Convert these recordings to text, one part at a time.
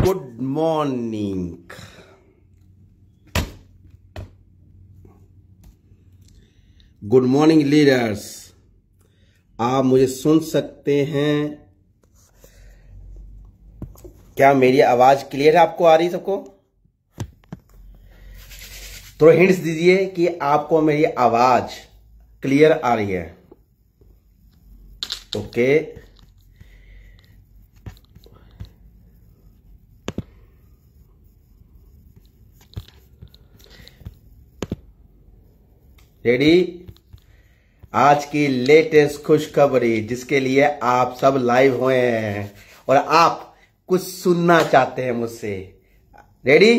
Good morning. Good morning leaders, आप मुझे सुन सकते हैं? क्या मेरी आवाज क्लियर है? आपको आ रही सबको? थोड़ा हिंट्स दीजिए कि आपको मेरी आवाज क्लियर आ रही है। Okay, ready? आज की लेटेस्ट खुशखबरी जिसके लिए आप सब लाइव हुए हैं और आप कुछ सुनना चाहते हैं मुझसे। Ready?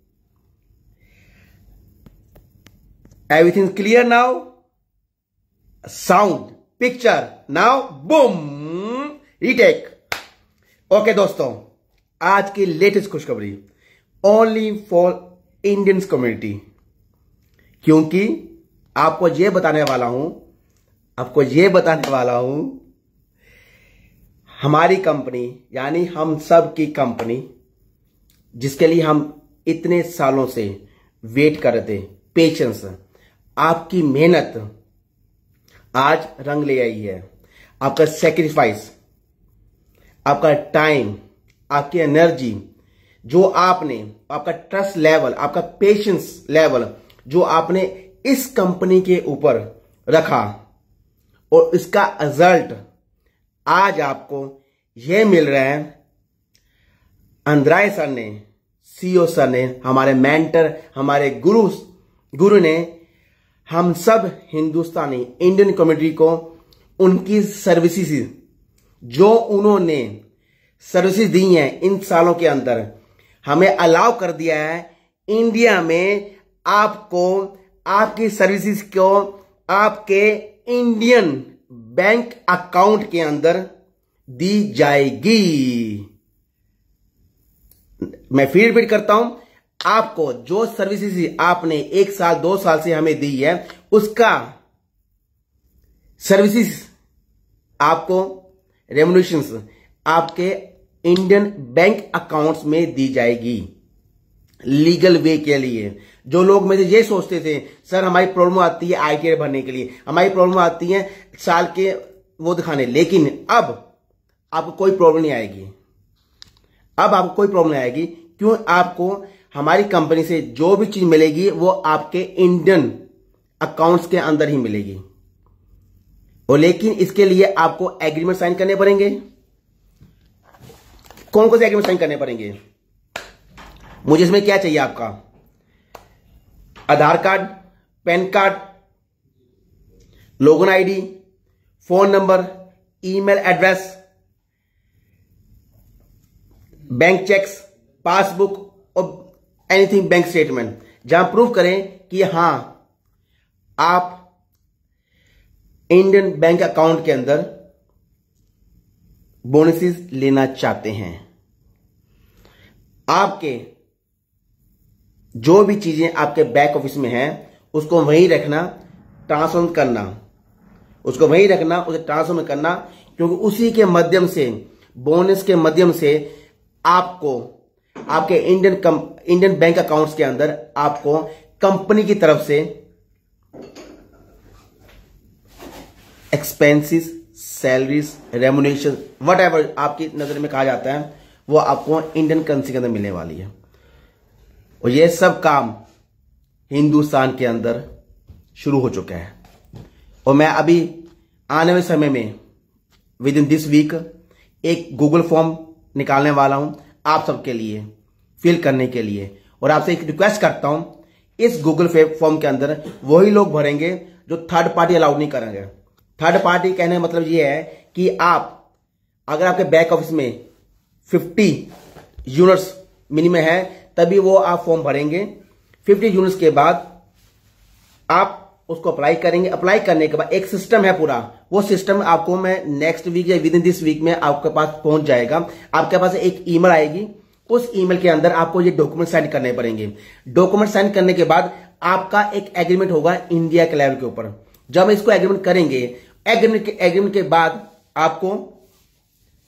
Everything clear now? Sound, picture, now boom, retake. Okay दोस्तों, आज की लेटेस्ट खुशखबरी ओनली फॉर इंडियंस कम्युनिटी, क्योंकि आपको यह बताने वाला हूं हमारी कंपनी, यानी हम सब की कंपनी, जिसके लिए हम इतने सालों से वेट कर रहे थे, पेशेंस, आपकी मेहनत आज रंग ले आई है। आपका सैक्रिफाइस, आपका टाइम, आपकी एनर्जी, जो आपने, आपका ट्रस्ट लेवल, आपका पेशेंस लेवल जो आपने इस कंपनी के ऊपर रखा, और इसका रिजल्ट आज आपको यह मिल रहा है। अंद्राय सर ने, सीईओ सर ने, हमारे मेंटर, हमारे गुरु ने हम सब हिंदुस्तानी इंडियन कम्युनिटी को उनकी सर्विसेज, जो उन्होंने सर्विसेज दी हैं इन सालों के अंदर, हमें अलाउ कर दिया है इंडिया में आपको आपकी सर्विसेज को आपके इंडियन बैंक अकाउंट के अंदर दी जाएगी। मैं फिर रिपीट करता हूं, आपको जो सर्विसेज आपने 1 साल 2 साल से हमें दी है, उसका सर्विसेज आपको रेम्युनरेशंस आपके इंडियन बैंक अकाउंट्स में दी जाएगी, लीगल वे के लिए। जो लोग मुझे ये सोचते थे, सर हमारी प्रॉब्लम आती है आईटीआर भरने के लिए, हमारी प्रॉब्लम आती है साल के वो दिखाने, लेकिन अब आपको कोई प्रॉब्लम नहीं आएगी। अब आपको कोई प्रॉब्लम नहीं आएगी। क्यों? आपको हमारी कंपनी से जो भी चीज मिलेगी वो आपके इंडियन अकाउंट्स के अंदर ही मिलेगी। और लेकिन इसके लिए आपको एग्रीमेंट साइन करने पड़ेंगे। कौन कौन से एग्रीमेंट साइन करने पड़ेंगे? मुझे इसमें क्या चाहिए? आपका Aadhaar card, PAN card, login ID, phone number, email address, bank cheques, passbook और एनीथिंग बैंक स्टेटमेंट, जहां प्रूफ करें कि हां आप इंडियन बैंक अकाउंट के अंदर बोनसेस लेना चाहते हैं। आपके जो भी चीजें आपके बैक ऑफिस में हैं उसको वहीं रखना, ट्रांसफर करना, उसको वहीं रखना, उसे ट्रांसफर करना, क्योंकि उसी के माध्यम से, बोनस के माध्यम से आपको आपके इंडियन बैंक अकाउंट्स के अंदर आपको कंपनी की तरफ से एक्सपेंसेस, सैलरीज, रेम्युनरेशन, व्हाटएवर आपकी नजर में कहा जाता है, वो आपको इंडियन करेंसी के अंदर मिलने वाली है। और ये सब काम हिंदुस्तान के अंदर शुरू हो चुका है। और मैं अभी आने वाले समय में विद इन दिस वीक एक गूगल फॉर्म निकालने वाला हूं आप सबके लिए फिल करने के लिए। और आपसे एक रिक्वेस्ट करता हूं, इस गूगल फॉर्म के अंदर वही लोग भरेंगे जो थर्ड पार्टी अलाउड नहीं करेंगे। थर्ड पार्टी कहने का मतलब यह है कि आप, अगर आपके बैक ऑफिस में 50 यूनिट्स मिनिमम है, तभी वो आप फॉर्म भरेंगे। 50 यूनिट्स के बाद आप उसको अप्लाई करेंगे। अप्लाई करने के बाद एक सिस्टम है पूरा, वो सिस्टम आपको मैं नेक्स्ट वीक या विद इन दिस वीक में आपके पास पहुंच जाएगा। आपके पास एक ईमेल आएगी, उस ईमेल के अंदर आपको ये डॉक्यूमेंट साइन करने पड़ेंगे। डॉक्यूमेंट साइन करने के बाद आपका एक एग्रीमेंट होगा इंडिया के लेवल के ऊपर। जब इसको एग्रीमेंट करेंगे, एग्रीमेंट के बाद आपको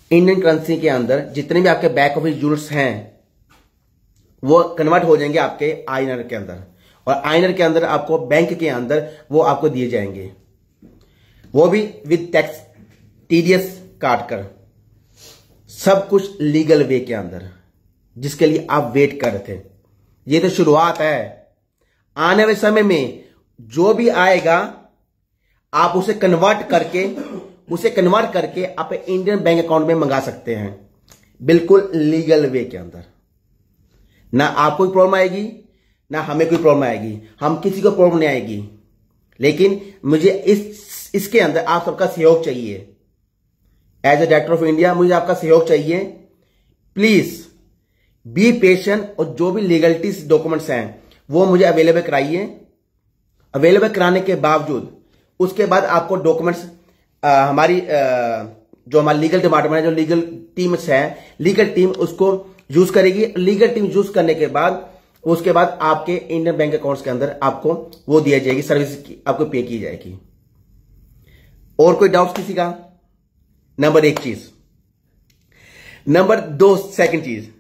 इंडियन करेंसी के अंदर जितने भी आपके बैक ऑफिस यूनिट्स हैं वो कन्वर्ट हो जाएंगे आपके आईएनआर के अंदर, और आईएनआर के अंदर आपको बैंक के अंदर वो आपको दिए जाएंगे, वो भी विद टैक्स टीडीएस काट कर, सब कुछ लीगल वे के अंदर, जिसके लिए आप वेट कर रहे थे। ये तो शुरुआत है। आने वाले समय में जो भी आएगा आप उसे कन्वर्ट करके आप इंडियन बैंक अकाउंट में मंगा सकते हैं, बिल्कुल लीगल वे के अंदर। ना आपको कोई प्रॉब्लम आएगी, ना हमें कोई प्रॉब्लम आएगी, हम किसी को प्रॉब्लम नहीं आएगी। लेकिन मुझे इसके अंदर आप सबका सहयोग चाहिए। As a director of India मुझे आपका सहयोग चाहिए। प्लीज बी पेशेंट, और जो भी लीगलिटीज डॉक्यूमेंट्स हैं वो मुझे अवेलेबल कराइए। अवेलेबल कराने के बावजूद उसके बाद आपको डॉक्यूमेंट्स हमारी जो हमारी लीगल डिपार्टमेंट है, जो लीगल टीम्स है, लीगल टीम उसको यूज करेगी। लीगल टीम यूज करने के बाद उसके बाद आपके इंडियन बैंक अकाउंट्स के अंदर आपको वो दिया जाएगी, सर्विस की आपको पे की जाएगी। और कोई डाउट किसी का? नंबर 1 चीज। नंबर 2 सेकंड चीज,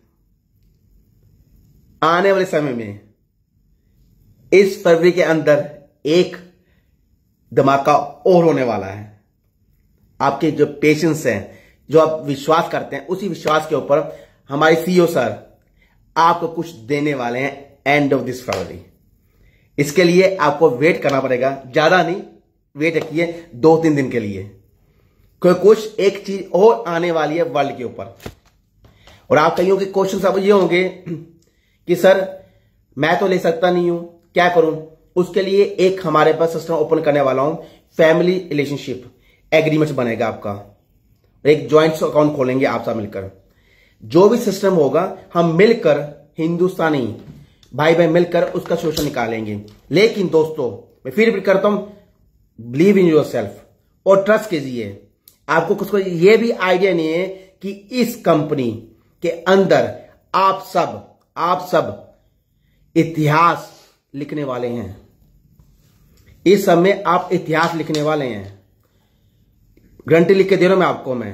आने वाले समय में इस फरवरी के अंदर एक धमाका और होने वाला है। आपके जो पेशेंस हैं, जो आप विश्वास करते हैं, उसी विश्वास के ऊपर हमारे सीईओ सर आपको कुछ देने वाले हैं एंड ऑफ दिस फरवरी। इसके लिए आपको वेट करना पड़ेगा, ज्यादा नहीं, वेट रखिए 2-3 दिन के लिए। कोई कुछ एक चीज और आने वाली है वर्ल्ड के ऊपर। और आप कहियों के क्वेश्चन अब ये होंगे कि सर मैं तो ले सकता नहीं हूं, क्या करूं? उसके लिए एक हमारे पास सिस्टम ओपन करने वाला हूं, फैमिली रिलेशनशिप एग्रीमेंट बनेगा आपका, एक ज्वाइंट अकाउंट खोलेंगे आप सब मिलकर। जो भी सिस्टम होगा हम मिलकर, हिंदुस्तानी भाई भाई मिलकर उसका सोल्यूशन निकालेंगे। लेकिन दोस्तों मैं फिर रिपीट करता हूं, बिलीव इन योरसेल्फ और ट्रस्ट कीजिए। आपको कुछ ये भी आइडिया नहीं है कि इस कंपनी के अंदर आप सब इतिहास लिखने वाले हैं। इस समय आप इतिहास लिखने वाले हैं। गारंटी लिख के दे रहा हूं मैं आपको। मैं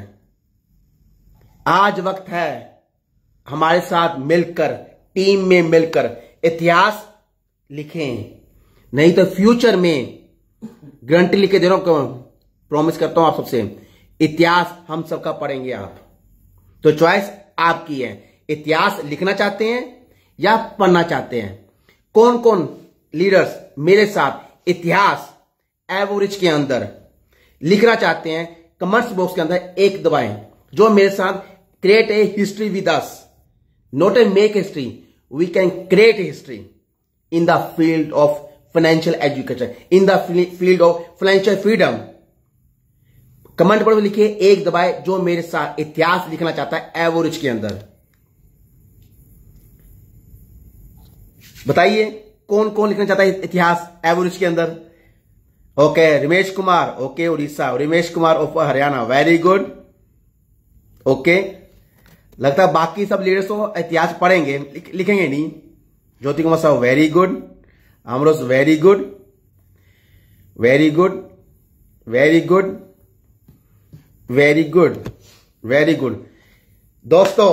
आज वक्त है हमारे साथ मिलकर, टीम में मिलकर इतिहास लिखें, नहीं तो फ्यूचर में गारंटी लिख के दे रहा हूं, प्रॉमिस करता हूं आप सबसे, इतिहास हम सबका पढ़ेंगे आप। तो चॉइस आपकी है, इतिहास लिखना चाहते हैं या पढ़ना चाहते हैं। कौन कौन लीडर्स मेरे साथ इतिहास एवरेज के अंदर लिखना चाहते हैं, कमेंट्स बॉक्स के अंदर एक दबाएं। जो मेरे साथ create a history with us, not a make history, we can create history in the field of financial education, in the field of financial freedom. Comment पर लिखिए, एक दबाए जो मेरे साथ इतिहास लिखना चाहता है एवरेज के अंदर। बताइए कौन कौन लिखना चाहता है इतिहास एवरेज के अंदर। Okay, Ramesh Kumar, okay Orissa, Ramesh Kumar of Haryana, very good. Okay, लगता है बाकी सब लीडर्स तो इतिहास पढ़ेंगे, लिखेंगे नहीं। Jyoti Kumar Sahab, very good. Amroz, very good, very good, very good, very good, very good. दोस्तों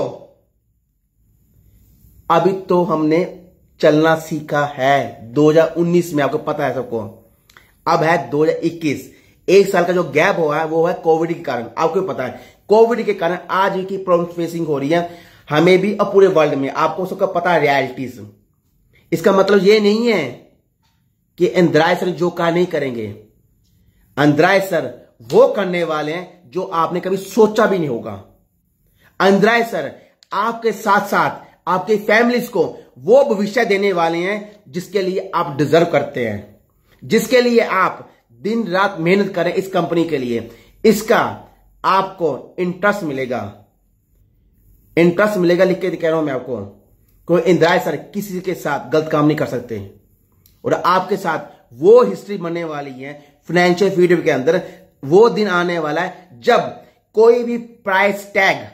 अभी तो हमने चलना सीखा है 2019 में, आपको पता है सबको। अब है 2021, एक साल का जो गैप हुआ है वो है कोविड के कारण। आपको पता है कोविड के कारण आज की प्रॉब्लम फेसिंग हो रही है हमें भी और पूरे वर्ल्ड में। आपको सबका पता है रियलिटीज। इसका मतलब ये नहीं है कि अंद्राय सर जो कहा नहीं करेंगे। अंद्राय सर वो करने वाले हैं जो आपने कभी सोचा भी नहीं होगा। अंद्राय सर आपके साथ साथ आपके फैमिलीज को वो भविष्य देने वाले हैं जिसके लिए आप डिजर्व करते हैं, जिसके लिए आप दिन रात मेहनत करें इस कंपनी के लिए। इसका आपको इंटरेस्ट मिलेगा, इंटरेस्ट मिलेगा, लिख के कह रहा हूं मैं आपको। कोई इंद्राय सर किसी के साथ गलत काम नहीं कर सकते और आपके साथ वो हिस्ट्री बनने वाली है फाइनेंशियल फ्रीडम के अंदर। वो दिन आने वाला है जब कोई भी प्राइस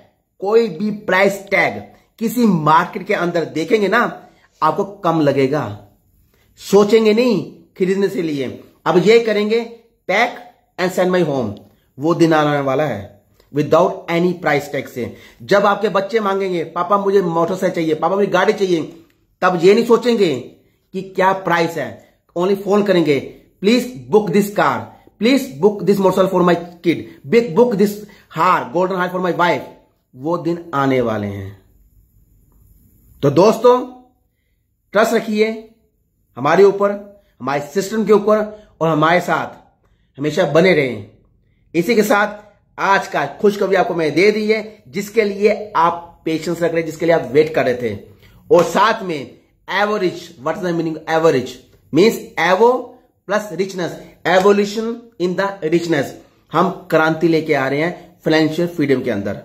टैग किसी मार्केट के अंदर देखेंगे ना, आपको कम लगेगा, सोचेंगे नहीं खरीदने से लिए, अब ये करेंगे pack and send my home. वो दिन आने वाला है, विदाउट एनी प्राइस टैग से। जब आपके बच्चे मांगेंगे पापा मुझे मोटरसाइकिल चाहिए, पापा मुझे गाड़ी चाहिए, तब ये नहीं सोचेंगे कि क्या प्राइस है, ओनली फोन करेंगे, please book this car, please book this motorcycle for my kid, book this हार, गोल्डन हार फॉर माई वाइफ। वो दिन आने वाले हैं। तो दोस्तों ट्रस्ट रखिए हमारे ऊपर, हमारे सिस्टम के ऊपर, और हमारे साथ हमेशा बने रहें। इसी के साथ आज का खुशखबरी आपको मैंने दे दी है, जिसके लिए आप पेशेंस रख रहे, जिसके लिए आप वेट कर रहे थे। और साथ में average, what is the meaning average? Means evo plus richness, evolution in the richness. हम क्रांति लेके आ रहे हैं फाइनेंशियल फ्रीडम के अंदर।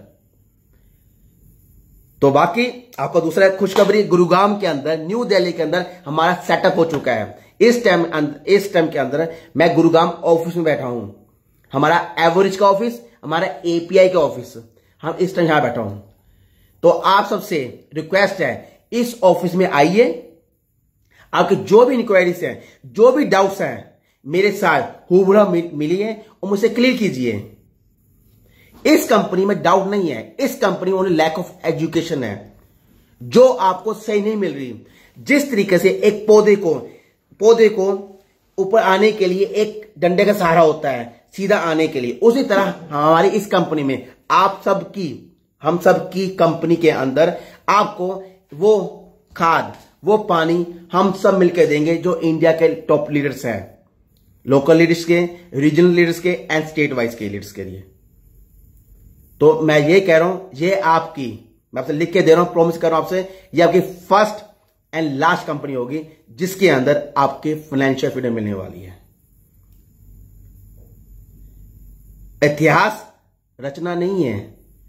तो बाकी आपको दूसरा खुशखबरी, गुरुग्राम के अंदर, न्यू दिल्ली के अंदर हमारा सेटअप हो चुका है। इस टाइम के अंदर मैं गुरुग्राम ऑफिस में बैठा हूं, हमारा एवरेज का ऑफिस, हमारा एपीआई का ऑफिस, हम इस टाइम यहां बैठा हूं। तो आप सबसे रिक्वेस्ट है, इस ऑफिस में आइए, आपकी जो भी इंक्वायरीज हैं, जो भी डाउट्स हैं, मेरे साथ हूबहू मिलिए और मुझसे क्लियर कीजिए। इस कंपनी में डाउट नहीं है, इस कंपनी में ओनली लैक ऑफ एजुकेशन है, जो आपको सही नहीं मिल रही। जिस तरीके से एक पौधे को ऊपर आने के लिए एक डंडे का सहारा होता है सीधा आने के लिए, उसी तरह हमारी इस कंपनी में हम सब की कंपनी के अंदर आपको वो खाद, वो पानी हम सब मिलकर देंगे, जो इंडिया के टॉप लीडर्स हैं, लोकल लीडर्स के, रीजनल लीडर्स के एंड स्टेट वाइज के लीडर्स के लिए। तो मैं ये कह रहा हूं, ये आपकी, मैं आपसे लिख के दे रहा हूं, प्रॉमिस कर रहा हूं आपसे, ये आपकी फर्स्ट एंड लास्ट कंपनी होगी जिसके अंदर आपके फाइनेंशियल फ्रीडम मिलने वाली है। इतिहास रचना नहीं है,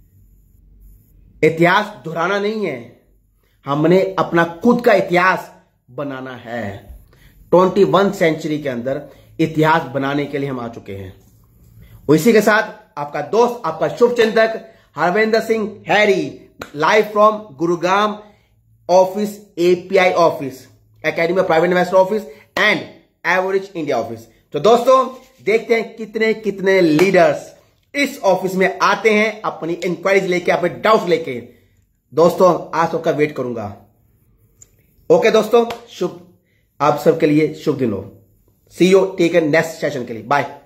इतिहास दोहराना नहीं है, हमने अपना खुद का इतिहास बनाना है। 21 सेंचुरी के अंदर इतिहास बनाने के लिए हम आ चुके हैं। इसी के साथ आपका दोस्त, आपका शुभचिंतक Harvinder Singh Harry, live from Gurugram office, API office, academy of private investor office and average India office. तो दोस्तों देखते हैं कितने कितने लीडर्स इस ऑफिस में आते हैं अपनी इंक्वायरीज लेके, अपने डाउट्स लेके। दोस्तों आज सबका वेट करूंगा। ओके दोस्तों, आप सबके लिए शुभ दिन हो। See you, take next session के लिए, बाय।